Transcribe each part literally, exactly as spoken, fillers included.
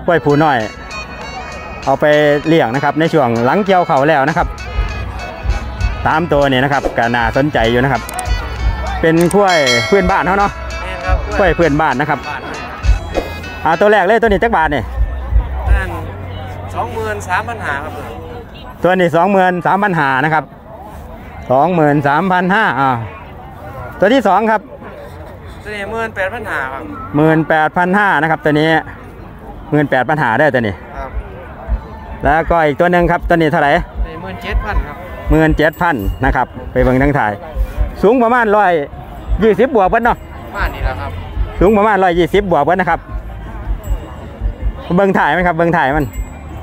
กล้วยผูน้อยเอาไปเลี้ยงนะครับในช่วงหลังเกี่ยวเขาแล้วนะครับตามตัวนี่นะครับก็น่าสนใจอยู่นะครับเป็นกล้วยพื้นบ้านเขาเนาะกล้วยพื้นบ้านนะครับอ่าตัวแรกเลยตัวนี้จักบาทนี่สองหมื่นสามพันห้าครับตัวนี้สองหมื่นสามพันห้านะครับสองหมื่นสามพันห้าอ่าตัวที่สองครับตัวนี้หมื่นแปดพันห้าครับหมื่นแปดพันห้านะครับตัวนี้หมื่นแปดพันห้าได้ตัวนี้ครับแล้วก็อีกตัวหนึ่งครับตัวนี้เท่าไหร่หมื่นเจ็ดพันครับหมื่นเจ็ดพันนะครับไปเบิ่งทั้งถ่ายสูงประมาณร้อยยี่สิบบวกเพิ่นเนาะบ้านนี่แหละครับสูงประมาณร้อยยี่สิบบวกเพิ่นนะครับเบิ่งถ่ายไหมครับเบิ่งถ่ายมัน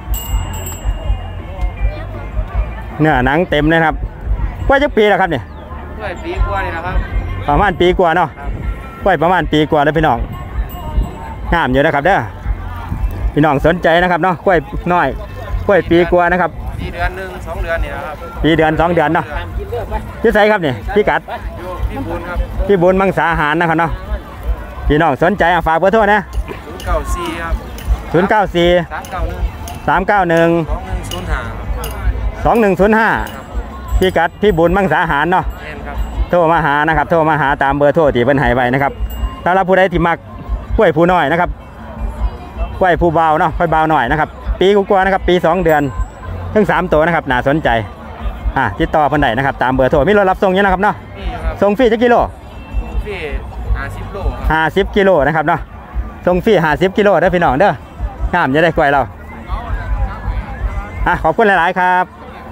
เนื้อหนังเต็มเลยครับกล้วยจักปีแล้วครับเนี่ยกล้วยปีกว่านี่นะครับประมาณปีกว่าเนาะกล้วยประมาณปีกว่าแล้วพี่น้องงามอยู่นะครับเด้อพี่น้องสนใจนะครับเนาะกล้วยน้อยกล้วยปีกว่านะครับปีเดือนหนึ่งสองเดือนนี่นะครับปีเดือนสองเดือนเนาะที่ไสครับเนี่ยพี่กัดพี่บุญครับพี่บุญมังสาหารนะครับเนาะพี่น้องสนใจฝากเบอร์โทรนะศูนย์เก้าสี่ครับศูนย์เก้าสี่สามเก้าหนึ่งสามเก้าหนึ่งสองหนึ่งศูนย์ห้าสองหนึ่งศูนย์ห้าพี่กัดพี่บุญมังสาหารเนาะโทรมาหานะครับโทรมาหาตามเบอร์โทรที่เพิ่นให้ไว้นะครับถ้าเราผู้ใดที่มักกล้วยผู้น้อยนะครับกล้วยผู้เบาเนาะกล้วยเบาหน่อยนะครับปีกว่านะครับปีสองเดือนทั้งสามตัวนะครับน่าสนใจอ่ะติดต่อเพิ่นได้นะครับตามเบอร์โทรมีรถรับส่งอยู่นะครับเนาะส่งฟรีจักกิโลฟรีห้าสิบโลห้าสิบกิโลนะครับเนาะส่งฟรีห้าสิบกิโลเด้อพี่น้องเด้องามจะได้กล้วยเราอ่ะขอบคุณหลายๆครับ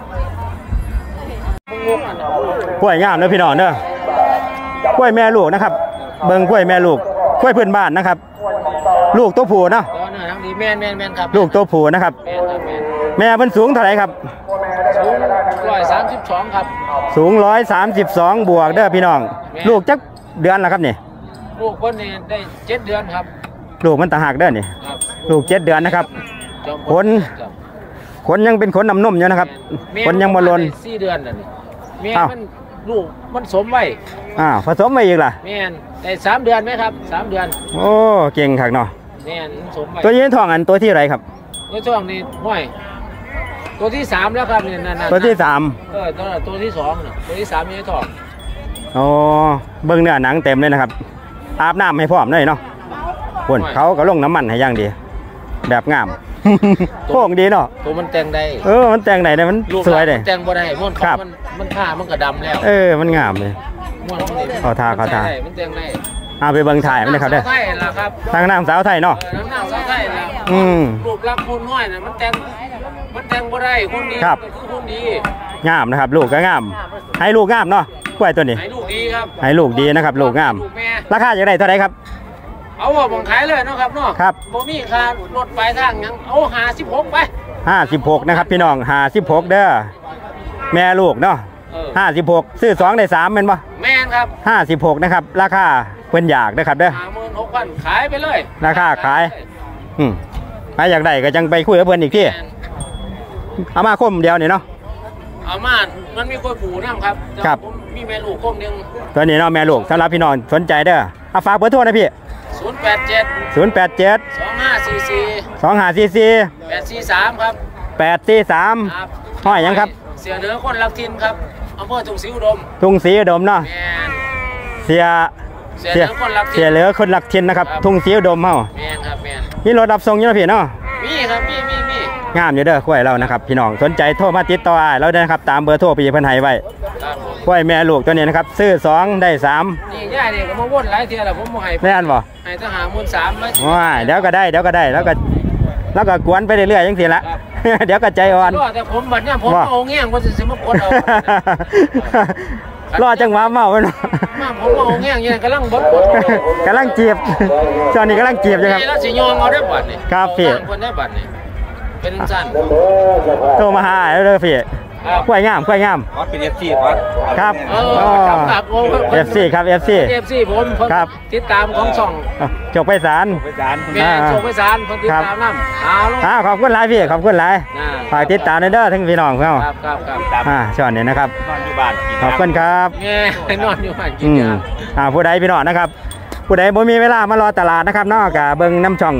กล้วยงามเด้อพี่น้องเด้อกล้วยแม่ลูกนะครับเบิ่งกล้วยแม่ลูกกล้วยพื้นบ้านนะครับลูกตัวผู้เนาะแม่นแม่นแม่นครับลูกตัวผู้นะครับแม่เพิ่นสูงเท่าไหร่ครับสูงร้อยสามสิบสองครับสูงร้อยสามสิบสองบวกเด้อพี่น้องลูกจักเดือนละครับนี่ลูกคนนี้ได้เจ็ดเดือนครับลูกมันตะหักเด้อนี่ลูกเจ็ดเดือนนะครับขนขนยังเป็นขนน้ำนมอยู่นะครับขนยังบอลนสี่เดือนน่ะนี่แม่มันลูกมันสมไว้อ้าวผสมไว้อีกล่ะแม่นได้สามเดือนไหมครับสามเดือนโอ้เก่งขักเนาะแม่นสมไว้ตัวยืนทองอันตัวที่ไรครับตัวทองนี่ห้อยตัวที่สามแล้วครับนี่นั่นตัวที่สามเออตัวตัวที่สองน่ะตัวที่สามยืนทองโอ้เบิ้งเนื้อหนังเต็มเลยนะครับอาบน้ำให้พร้อมเลยเนาะคนเขาก็ลงน้ำมันให้ย่างดีแบบงามโค้งดีเนาะตัวมันแต่งได้เออมันแต่งไหนเนี่ยมันสวยเลยแต่งบ่ได้ม้วนเขามันมันผ้ามันก็ดำแล้วเออมันงามเลยเขาทาเขาทามันแต่งได้เอาไปเบิ่งถ่ายมันเลยครับเด้อทางน้ำสาวไทยเนาะน้ำสาวไทยแล้วอืมรูปลักษณ์คนน้อยน่ะมันแต่งมันแต่งบ่ได้คนดีครับคือคนดีงามนะครับลูกก็งามให้ลูกงามเนาะกล้วยตัวนี้ให้ลูกดีครับให้ลูกดีนะครับลูกงามราคาอย่างไรเท่าไรครับเอาว่าบังขายเลยนะครับเนาะครับบ่มีค่ารถไปทางยังเอาห้าสิบหกไปห้าสิบหกนะครับพี่น้องห้าสิบหกเด้อแม่ลูกเนาะห้าสิบหกซื้อสองได้สามเป็นปะแม่นครับห้าสิบหกนะครับราคาเพิ่นอยากนะครับเด้อห้าหมื่นหกพันขายไปเลยราคาขายอืมใครอยากได้ก็จังไปคุยกับเพิ่นอีกที่เอามาคมเดียวนี่เนาะเอามามันมีกล้วยผูนะครับครับมีแม่ลูกคมหนึ่งตัวนี้เนาะแม่ลูกสำหรับพี่น้องสนใจเด้อเอาฝากเบอร์โทรนะพี่ศูนย์แปดเจ็ดศูนย์แปดเจ็ดสองห้าสี่สี่สองห้าสี่สี่แปดสี่สามครับแปดสี่สามห้อยยังครับเสียเหนือคนรักทินครับอำเภอทุ่งศรีอุดมทุ่งศรีอุดมเนาะเสียเสียเหนือคนรักทินเสียเหลือคนรักทินนะครับทุ่งศรีอุดมเฮาแม่นครับแม่นมีรถรับส่งอยู่นะพี่เนาะมีครับมีมีมีงามอยู่เด้อกล้วยเรานะครับพี่น้องสนใจโทรมาติดต่อเราได้นะครับตามเบอร์โทรพี่เพิ่นให้ไว้กล้วยแม่ลูกตัวนี้นะครับซื้อสองได้สามนี่ย่านี่ก็มาวนหลายเที่ยแล้วผมบ่ให้แม่นบ่ให้ทหารมูลสามเลยว้าเดี๋ยวก็ได้เดี๋ยวก็ได้แล้วก็แล้วก็กวนไปเรื่อยๆจังซี่ละเดี๋ยวก็ใจอ่อนแต่ผมบัดเนี่ยผมเอาแง่งว่าสิมากดเอารอจังหวะเมาเนาะมาผมเอาแง่งเนี่ยกำลังบดกำลังจีบตอนนี้กำลังจีบอยู่ครับแล้วสิยองเอาได้บัดนี่ครับพี่คนได้บัดนี่เป็นสั้นโทรมาหาเด้อพี่กล้วยงามกล้วยงามอ๋อเป็น เอฟ ซี ครับครับครับเอฟ ซี ครับ เอฟ ซีเอฟ ซี ผมครับติดตามของช่องจบไปศาลแม่จบไปศาลคนติดตามน้ำเอาอ่าขอบคุณหลายพี่ขอบคุณหลายฝากติดตามเด้อทั้งพี่น้องเขาครับครับครับอ่าช่วงนี้นะครับนอนอยู่บ้านขอบคุณครับแม่นอนอยู่บ้านกินยาอ่าผู้ใดพี่น้องนะครับผู้ใดบ่มีเวลามารอตลาดนะครับนอกจากเบิ่งน้ำช่อง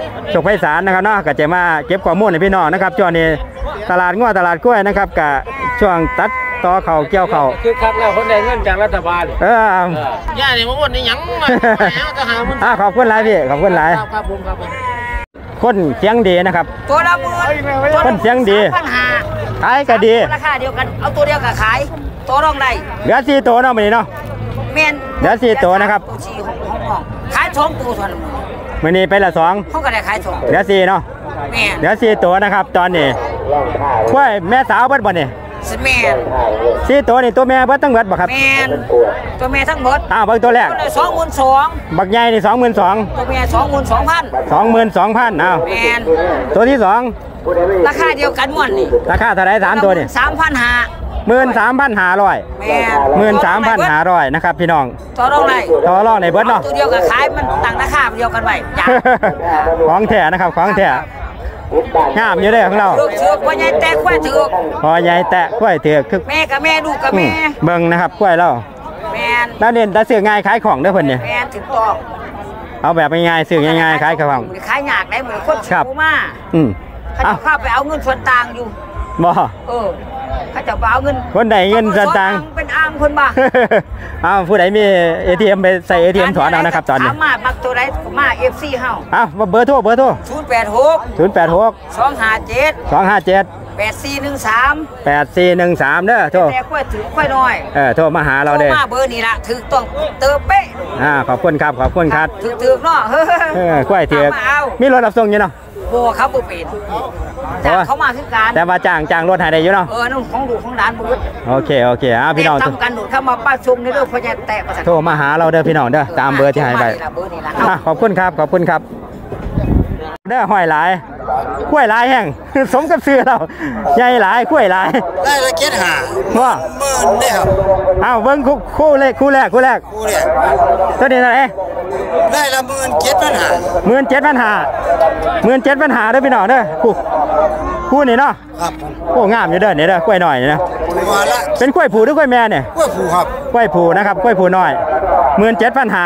โชคไพศาลนะครับเนาะก็จะมาเก็บข้อมูลให้พี่น้องนะครับช่วงนี้ตลาดงัวตลาดกล้วยนะครับกับช่วงตัดต่อเข่าเกี่ยวเข่าคือคักแล้วคนได้เงินจากรัฐบาลเออย่าเนี่ยมาวนนี่ยังมาก็หามันอ่าขอบคุณหลายพี่ขอบคุณหลายครับผมครับผมคนเสียงดีนะครับตัวละหมื่นคนเสียงดีพันห้าขายก็ดีราคาเดียวกันเอาตัวเดียวกับขายตัวรองได้เหลือสี่ตัวเนาะมื้อนี้เนาะแม่นเดี๋ยวสี่ตัวนะครับตัวสี่ของของของขายสองตัวเท่านั้นมื้อนี้ไปละสองเขาก็ได้ขายสองเหลือสี่เนาะแม่นเหลือสี่ตัวนะครับตอนนี้กล้วยแม่สาวเบิดบ่นี่สแม่นสี่ตัวนี่ตัวแม่เบิดทั้งเบิดบ่ครับแม่นตัวแม่ทั้งหมดอ้าวเบิ่งตัวแรกตัวละสองหมื่นสองบักใหญ่นี่สองหมื่นสองตัวแม่สองหมื่นสองพันสองหมื่นสองพันอ้าวแม่นตัวที่สองราคาเดียวกันม่วนนี่ราคาเท่าไหร่สามตัวนี่สามพันห้าหมื่นสามพันห้าร้อยแม่นหมื่นสามพันห้าร้อยนะครับพี่น้องตัวรองได้ต่อรองในเบิดเนาะตัวเดียวกับขายมันต่างราคาเดียวกันไว้จ้ะของแท้นะครับของแท้งามอยู่เด้อของเราลูกเถือกว่าใหญ่แต่ควายเถือกพอใหญ่แตะกล้วยเถือกคือแม่กับแม่ลูกกับอืแม่มเบิ่งนะครับกล้วยเราแม่นแล้วเนี่ยตาเสือง่ายขายของเด้อเพิ่นนี่แม่นถึงต้องเอาแบบง่ายๆซื้อง่ายๆขายของขายยากได้เหมือนคนครับสูงมาอืมเขาเอ้าจะเข้าไปเอาเงินส่วนต่างอยู่บ่เออเขาจะไปเอาเงินคนใดเงินส่วนต่างเป็นอ้างคนบ้าเอาผู้ใดมี เอ ที เอ็ม ไปใส่ เอ ที เอ็ม ถอนเอานะครับตอนนี้สามารถบักตัวใดมา เอฟ ซี เฮาเอาเบอร์โทรเบอร์โทรศูนย์แปดหกศูนย์แปดหกสองห้าเจ็ดสองห้าเจ็ดแปดสี่หนึ่งสามแปดสี่หนึ่งสามเด้อโทรแต่ค่อยถือค่อยน้อยเออโทรมาหาเราเด้อโทมาเบอร์นี่ละถือต้องเติมเป๊ะอ่าขอบคุณครับขอบคุณครับถือถือเนาะเฮ้ยเออกล้วยเถือกมาเอามีรถรับส่งอยู่เนาะโบเขาบ่เป็นจ้างเขามาคือการแต่ว่าจ้างจ้างรถให้ได้อยู่เนาะเออนั่นของดูของร้านบุญโอเคโอเคอ่าพี่น้องทำกันดูเข้ามาป้าชมในเรื่องพญาแตกประสาทโทรมาหาเราเด้อพี่น้องเด้อตามเบอร์ที่ให้ไปเบอร์นี่ละอ่ะขอบคุณครับขอบคุณครับเด้อห้อยหลายกล้วยหลายแห้ง สมกับซื้อเราใหญ่หลายกล้วยหลายได้ละเจ็ดหาว่าหมื่นเนี่ยครับอ้าวเบิ้งคู่คู่แรกคู่แรกคู่แรกกูเนี่ยตัวนี้เท่าไหร่ได้ละหมื่นเจ็ดพันหาหมื่นเจ็ดพันหาหมื่นเจ็ดพันหาเด้อพี่น้องเด้อคู่คู่นี่เนาะครับโอ้งามอยู่เด้อเนี่ยเด้อกล้วยหน่อยนี่นะตัวละเป็นกล้วยผูหรือกล้วยแม่เนี่ยกล้วยผูครับกล้วยผูนะครับกล้วยผูน้อยหมื่นเจ็ดพันหา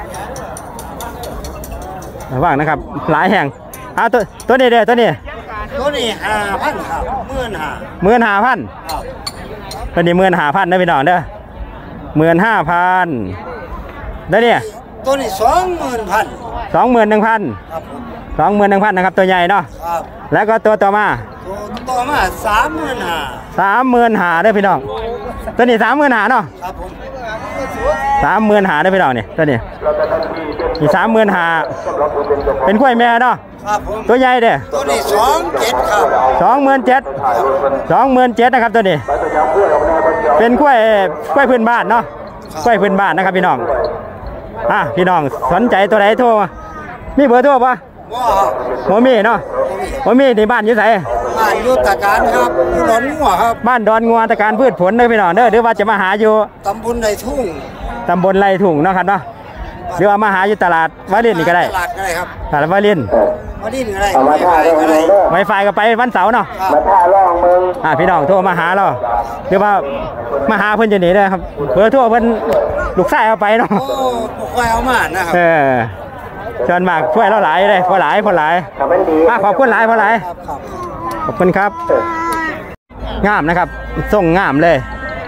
ระวังนะครับหลายแห่งอ่าตัวตัวนี้เด้อตัวนี้ตัวนี้ห้าพันครับหมื่นหาหมื่นห้าพันตัวนี้หมื่นห้าพันนะพี่น้องเด้อหมื่นห้าพันตัวนี้ตัวนี้สองหมื่นพันสองหมื่นหนึ่งพันครับผมสองหมื่นหนึ่งพันนะครับตัวใหญ่เนาะครับแล้วก็ตัวต่อมาตัวต่อมาสามหมื่นหาสามหมื่นหาเด้อพี่น้องตัวนี้สามหมื่นหาเนาะครับผมสามหมื่นหาเด้อพี่น้องนี่ตัวนี้นี่สามหมื่นหาเป็นกล้วยแม่เนาะครับผมตัวใหญ่เด้อตัวนี้สองเจ็ดครับสองหมื่นเจ็ดสองหมื่นเจ็ดนะครับตัวนี้ เป็นกล้วยกล้วยพื้นบ้านเนาะกล้วยพื้นบ้านนะครับพี่น้องอ่ะพี่น้องสนใจตัวไหนโทรมามีเบอร์โทรปะว่าโมมีเนาะโมมีในบ้านอยู่ไสบ้านยุทธการครับอยู่หนองหัวครับบ้านดอนงัวตะการพืชผลเด้อพี่น้องเด้อหรือว่าจะมาหาอยู่ตำบลในทุ่งตำบลไรถุงเนาะครับเนาะหรือว่ามาหาอยู่ตลาดวารินนี่ก็ได้ตลาดก็ได้ครับตลาดวารินมาดินก็ได้ไม่ไปก็ได้ไวไฟก็ไปวันเสาร์เนาะครับอ่าพี่น้องโทรมาหาเราหรือว่ามาหาเพิ่นจะหนีเด้อครับเบอร์โทรเพิ่นลูกชายเอาไปเนาะโอ้ปกไว้เอามานะครับเออเชิญมากช่วยเราหลายเลยพอหลายพอหลายอ่ะขอบคุณหลายพอหลายครับครับขอบคุณครับงามนะครับส่งงามเลย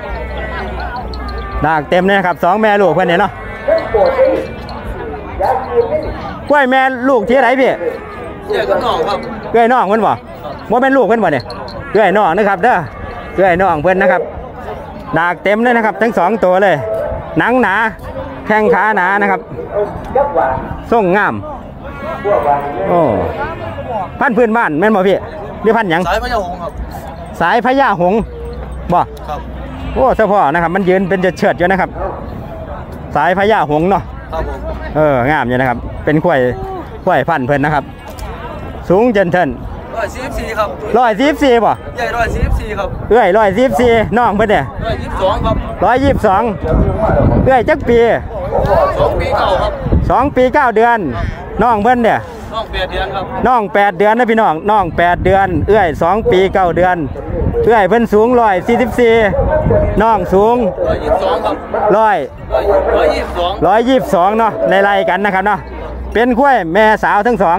ดากเต็มเลยนะครับสองแม่ลูกเพื่อนเนี่ยเนาะกล้วยแม่ลูกที่ไหนพี่เดี๋ยวก็น้องครับเกล้วยน้องเพื่อนบ่ว่าเป็นลูกเพื่อนบ่เนี่ยเกล้วยน้องนะครับเด้อเกล้วยน้องเพื่อนนะครับดากเต็มเลยนะครับทั้งสองตัวเลยหนังหนาแข้งขาหนานะครับส่งงามโอ้พันธุ์พื้นบ้านแม่นบ่พี่หรือพันธุ์หยังสายพญาหงส์ครับสายพญาหงส์บ่ครับโอ้เฉพาะนะครับมันยืนเป็นเฉิดๆอยู่นะครับ สายพญาหงส์เนาะครับผมเอองามอยู่นะครับ เป็นกล้วยกล้วยพันธุ์เพิ่นนะครับ สูงเจนเทินร้อยสี่สิบสี่ครับร้อยสิบสี่บ่ใหญ่ร้อยสี่สิบสี่ครับเอ้ยร้อยสิบสี่น้องเพิ่นเนี่ยร้อยยี่สิบสองครับร้อยยี่สิบสองเอ้ยจักปีสองปีเก่าครับสองปีเก้าเดือนน้องเพิ่นเนี่ยน้องแปดเดือนครับน้องแปดเดือนนะพี่น้องน้องแปดเดือน เอ้ยสองปีเก้าเดือนเอ้ยเพิ่นสูงร้อยสี่สิบสี่น้องสูงร้อยยี่สิบสองครับร้อยร้อยยี่สิบสองร้อยยี่สิบสองเนาะไล่ๆกันนะครับเนาะเป็นกล้วยแม่สาวทั้งสอง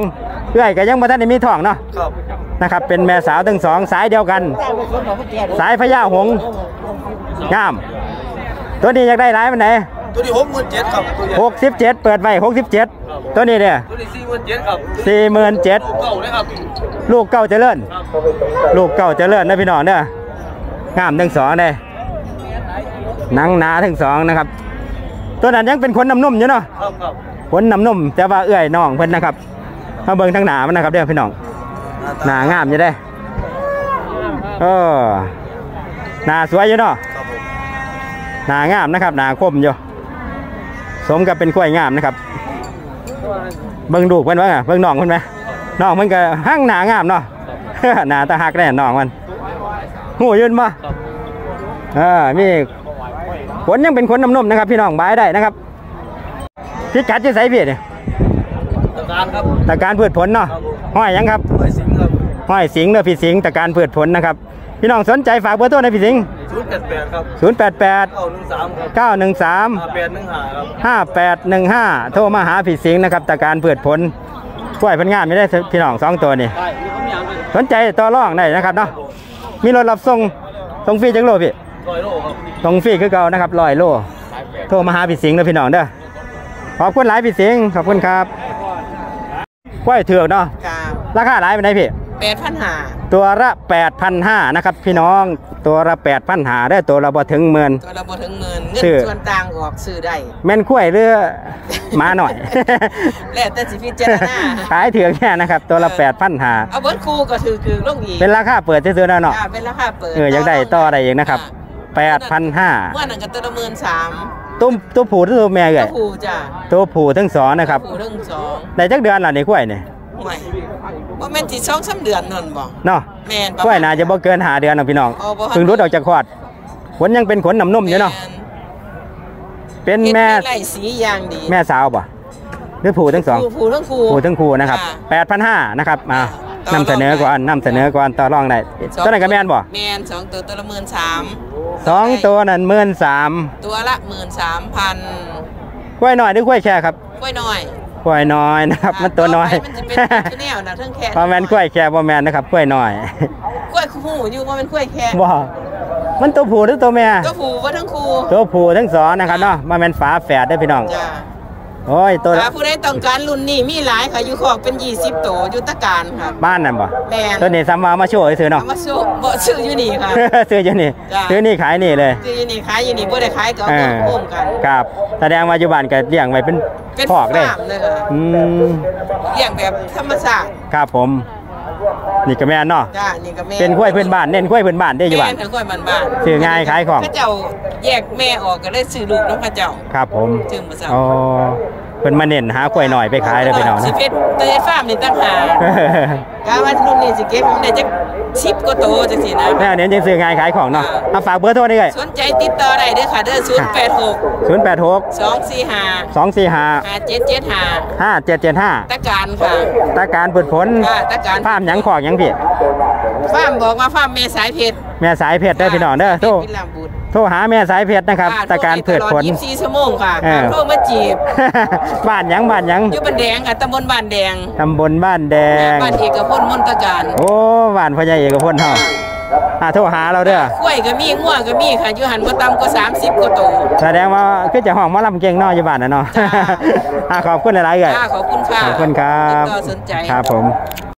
เอื้อยก็ยังบ่ทันได้มีท้องเนาะครับนะครับเป็นแม่สาวทั้งสองสายเดียวกัน สายพญาหงส์งามตัวนี้อยากได้หลายมันไหนตัวนี้หกหมื่นเจ็ดครับหกสิบเจ็ดเปิดไว้หกสิบเจ็ดตัวนี้เนี่ยตัวนี้สี่หมื่นเจ็ดครับสี่หมื่นเจ็ดเก่าเลยครับลูกเก่าเจริญลูกเก่าเจริญนะพี่น้องเด้องามทั้งสองเลยหนังหนาทั้งสองนะครับตัวนั้นยังเป็นขนน้ำนุ่มอยู่เนาะครับครับขนน้ำนุ่มแต่ว่าเอื้อยน้องเพิ่นนะครับมาเบิ่งทั้งหนามันนะครับเด้อพี่น้องหนางามอยู่ได้เออหนาสวยอยู่เนาะหนางามนะครับหนาคมอยู่สมกับเป็นกล้วยงามนะครับเบิ่งดูกเพิ่นว่าไงเบิ่งน้องเพิ่นไหมน้องมันก็หั่งหนางามเนาะ หนาตาหักแน่น้องมันหูยืนมาเออมีขนยังเป็นขนน้ำนมนะครับพี่น้องบายได้นะครับพิกัดจะใส่เพียเนี่ยตะการครับตะการพืชผลเนาะห้อยยังครับไว้สิงครับห้อยสิงห์เด้อพี่สิงห์ตะการพืชผลนะครับพี่น้องสนใจฝากเบอร์โทรในพี่สิงห์ศูนย์แปดแปดครับศูนย์แปดแปดเก้าหนึ่งสามเก้าหนึ่งสามห้าแปดหนึ่งห้าครับห้าแปดหนึ่งห้าโทรมาหาพี่สิงห์นะครับตะการพืชผลกล้วยเพันงามไม่ได้พี่น้องสองตัวนี่สนใจต่อรองได้นะครับเนาะมีรถรับส่งส่งฟรีจังโลพี่ร้อยโลครับส่งฟรีคือเก่านะครับร้อยโลโทรมาหาพี่สิงห์นะพี่น้องเด้อขอบคุณหลายพี่สิงห์ขอบคุณครับกล้วยเถือกเนาะจ้าราคาหลายไปไหนพี่แปดพันหาตัวละแปดพันห้านะครับพี่น้องตัวละแปดพันหาได้ตัวละบ่ถึงหมื่นตัวละบ่ถึงหมื่นเงินซื้อส่วนต่างออกซื้อได้แม่นกล้วยหรือหมาหน่อยแล้วแต่สิพิจารณาขายเถือกแค่นะครับตัวละแปดพันหาเอาเบิร์ดคู่ก็ถือคือลงอีกเป็นราคาเปิดซื้อๆแล้วเนาะจ้าเป็นราคาเปิดเอออยากได้ต่อได้เองนะครับแปดพันห้าเมื่อนั้นก็ตัวละหมื่นสามตุ้มตัวผู้หรือตัวแม่เอ่ตัวย ผู้จ้าตัวผู้ทั้งสองนะครับผู้ทั้งสองได้จักเดือนละนี่กล้วยนี่ห่วยว่าแม่นที่สองสามเดือนนั่นบ่เนาะแม่นกล้วยน่าจะบ่เกินหาเดือนนะพี่น้องอ๋อบ่ทันเพิ่งรุดออกจากคลอดขนยังเป็นขนน้ำนุ่มอยู่เนาะเป็นแม่นแม่เฮ็ดไร่สีอย่างดีแม่สาวป่ะหรือผู้ทั้งสองผู้ผู้ทั้งคู่ผู้ทั้งคู่นะครับจ้าแปดพันห้านะครับมาต่อรองนำเสนอก่อนนำเสนอก่อนต่อรองได้สองตัวนั้นก็แม่นบ่แม่นสองตัวตัวละหมื่นสามสองตัวนั้นหมื่นสามตัวละหมื่นสามพันกล้วยน้อยหรือกล้วยแค่ครับกล้วยน้อยกล้วยน้อยนะครับมันตัวน้อยมันจะเป็นตัวแนวนะเทั้งแค่พอแมนกล้วยแค่พอแมนนะครับกล้วยน้อยกล้วยคู่อยู่ว่าเป็นกล้วยแค่บ่มันตัวผู้หรือตัวแม่ตัวผู้ว่าทั้งคู่ตัวผู้ทั้งสองนะครับเนาะมาแมนฝาแฝดได้อพี่น้องจ้าโอ้ยตัวถ้าผู้ใดต้องการรุ่นนี้มีหลายค่ะอยู่ขอกเป็นยี่สิบตัวอยู่ตะการค่ะบ้านนั่นบ่แม่นตัวนี้ซ้ำมามาโชว์ให้ซื้อเนาะเอามาซื้อบ่ซื้ออยู่นี่ค่ะซื้ออยู่นี่จ้ะซื้อนี่ขายนี่เลยซื้ออยู่นี่ขายอยู่นี่บ่ได้ขายก็เอเอาอมาร่วมกันครับแสดงว่าอยู่บ้านก็เลี้ยงไว้เป็นเป็นพอกได้ฟาร์มเลยค่ะอืมเลี้ยงแบบธรรมชาติครับผมนี่ก็แม่นเนาะจ้านี่ก็แม่เป็นกล้วยพื้นบ้านเน้นกล้วยพื้นบ้านได้ออยู่บ้านแม่เป็นกล้วยบ้านๆซื้อง่ายขายของพระเจ้าแยกแม่ออกก็เลยซื้อลูกน้องพระเจ้าครับผมจึงมาสั่งอ๋อเพิ่นมาเน้นหากล้วยหน่อยไปขายเลยพี่น้องสินะเพชรตัวเฮ็ดฟาร์มนี่ตั้งหากกะว่ารุ่นนี้สิเก็บมันได้จักสิบกว่าโตจังซี่นะแม่เน้นยังซื้อง่ายขายของเนาะเอาฝากเบอร์โทรนี่เลยสนใจติดต่อได้เด้อค่ะเด้อศูนย์แปดหกศูนย์แปดหกสองสี่ห้าสองสี่ห้าห้าเจ็ดเจ็ดห้าห้าเจ็ดเจ็ดห้าตะการค่ะตาการพืชผลค่ะตะการฟาร์มหยังขอกหยังพี่ฟาร์มบอกว่าฟาร์มแม่สายเพชรแม่สายเพชรเด้อพี่น้องเด้อโทรวิลามบุตรโทรหาแม่สายเพชรนะครับค่ะตาการพืชผลโทรได้ตลอดยี่สิบสี่ชั่วโมงค่ะเออโทรมาจีบบ้านหยังบ้านหยังอยู่บ้านแดงค่ะตำบลบ้านแดงตำบลบ้านแดงบ้านเอกพลมนตการโอ้บ้านพ่อใหญ่เอกพลเฮาอ่าโทรหาเราเด้อกล้วยก็มีงัวก็มีค่ะอยู่หันบ่ต่ำกว่าสามสิบกว่าโตแสดงว่าคือจะห้องหมอลำเก่งเนาะอยู่บ้านน่ะเนาะจ้าอ่าขอบคุณหลายๆเอ้ยค่ะขอบคุณค่ะขอบคุณครับติดต่อสนใจครับผม